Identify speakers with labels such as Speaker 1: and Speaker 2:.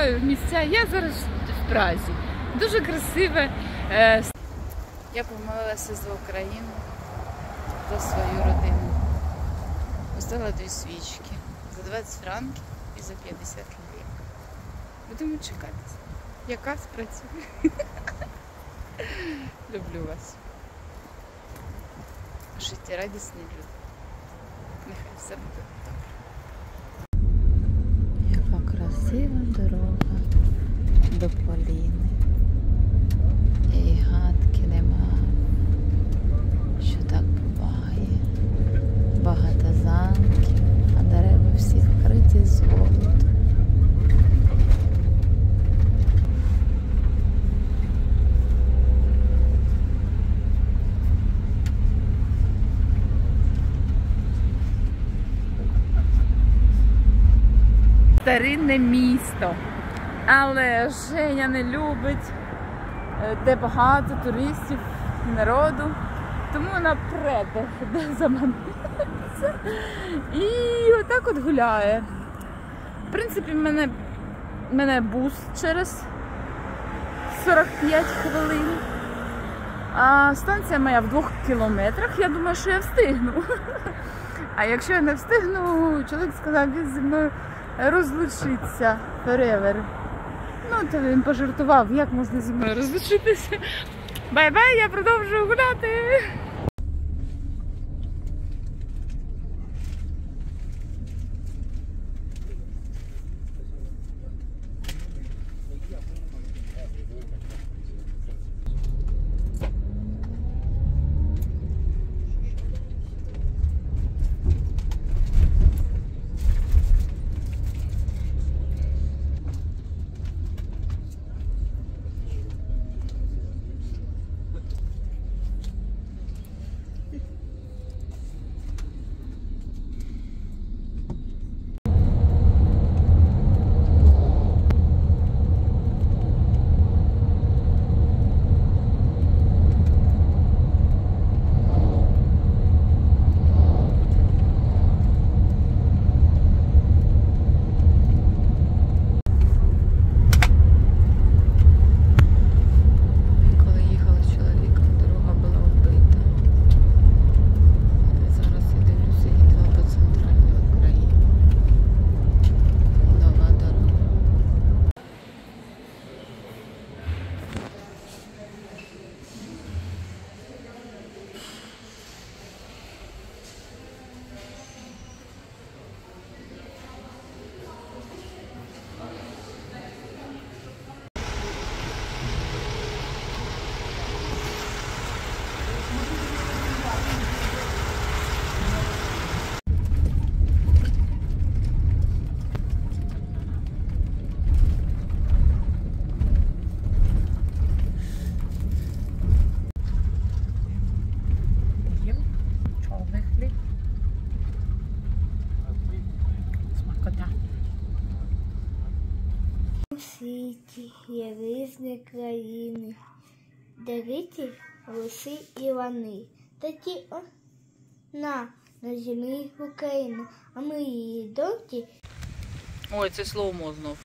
Speaker 1: відкриваю місця. Я зараз в Празі. Дуже красиве. Я помолилася за Україну, за свою родину. Поставила 2 свічки за 20 франків і за 50 лів. Будемо чекати, яка спрацює. Люблю вас. Життєрадісні люди. Нехай все буде добре. Яка красива дорога до Поліни. І гадки нема, що так буває. Багато замків, а дерева всі вкриті золотом. Старинне місто, але Женя не любить, де багато туристів, народу, тому вона прете, де заманиться і отак от гуляє. В принципі, мене бус через 45 хвилин, а станція моя в 2 кілометрах, я думаю, що я встигну. А якщо я не встигну, чоловік сказав, він зі мною розлучиться forever. Ну, то він пожартував, як можна зі мною розлучитися. Бай-бай, я продовжую гуляти.
Speaker 2: У світі є різні країни, де риті лиси і лани. Такі на землі Україна, а ми її доньки.
Speaker 1: Ой, це слово знов.